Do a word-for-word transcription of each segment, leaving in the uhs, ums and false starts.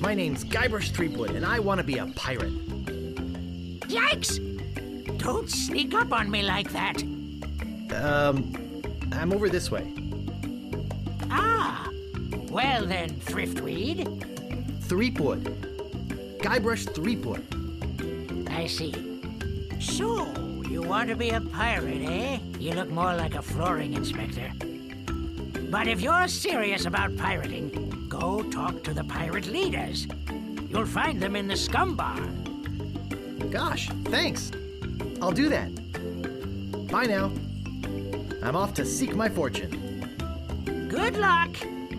My name's Guybrush Threepwood, and I want to be a pirate. Yikes! Don't sneak up on me like that. Um, I'm over this way. Ah, well then, Thriftweed. Threepwood. Guybrush Threepwood. I see. So, you want to be a pirate, eh? You look more like a flooring inspector. But if you're serious about pirating, go talk to the pirate leaders. You'll find them in the scum bar. Gosh, thanks. I'll do that. Bye now. I'm off to seek my fortune. Good luck.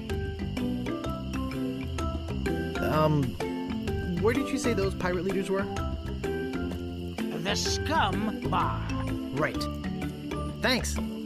Um, where did you say those pirate leaders were? The scum bar. Right. Thanks.